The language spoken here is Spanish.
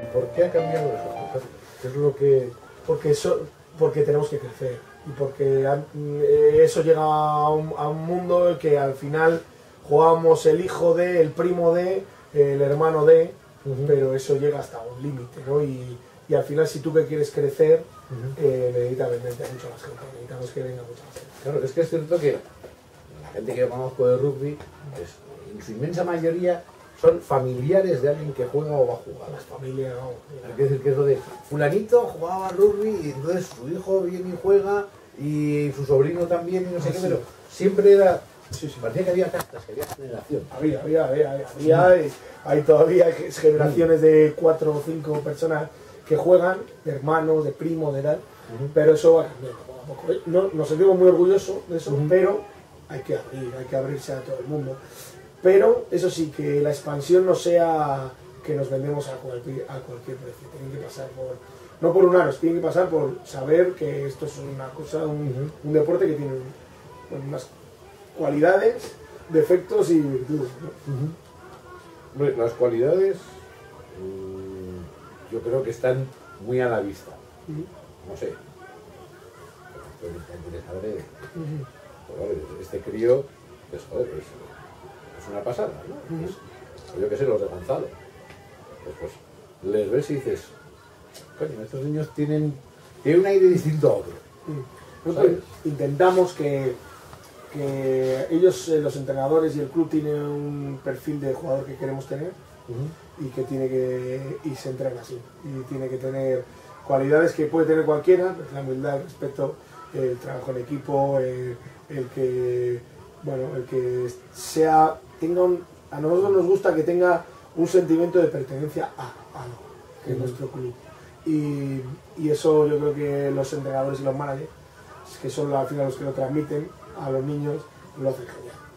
¿Por qué ha cambiado eso? ¿Qué es lo que...? Porque tenemos que crecer y porque eso llega a un mundo que al final jugamos el hijo de, el primo de, el hermano de, pero eso llega hasta un límite, ¿no? Y al final, si tú que quieres crecer, necesitas venderte a mucha más gente, necesitamos que venga mucha más gente. Claro, es que es cierto que la gente que yo conozco de rugby, en su inmensa mayoría, son familiares de alguien que juega o va a jugar. Las familias, no. Hay que decir que eso de fulanito jugaba rugby y entonces su hijo viene y juega y su sobrino también y no sé qué, pero siempre era... Sí. Parecía que había castas, que había generación. Hay todavía generaciones de 4 o 5 personas que juegan, de hermanos, de primos, de tal, pero eso va cambiando poco a poco. No, nos sentimos muy orgullosos de eso, pero hay que abrirse a todo el mundo. Pero eso sí, que la expansión no sea que nos vendemos a cualquier precio. Tienen que pasar no por un aros, tienen que pasar por saber que esto es una cosa, un deporte que tiene unas cualidades, defectos y virtudes, ¿no? Las cualidades yo creo que están muy a la vista. No sé. Este crío pues, joder, es una pasada, ¿no? Yo qué sé, los de Gonzalo. Pues les ves y dices, coño, estos niños tienen un aire distinto a otro. Nosotros intentamos que ellos, los entrenadores y el club, tienen un perfil de jugador que queremos tener y que y se entrena así. Y tiene que tener cualidades que puede tener cualquiera, pues la humildad, el respeto, el trabajo en equipo, el que a nosotros nos gusta que tenga un sentimiento de pertenencia a algo, que es nuestro club. Y eso yo creo que los entrenadores y los managers, que son al final los que lo transmiten a los niños, lo hacen genial.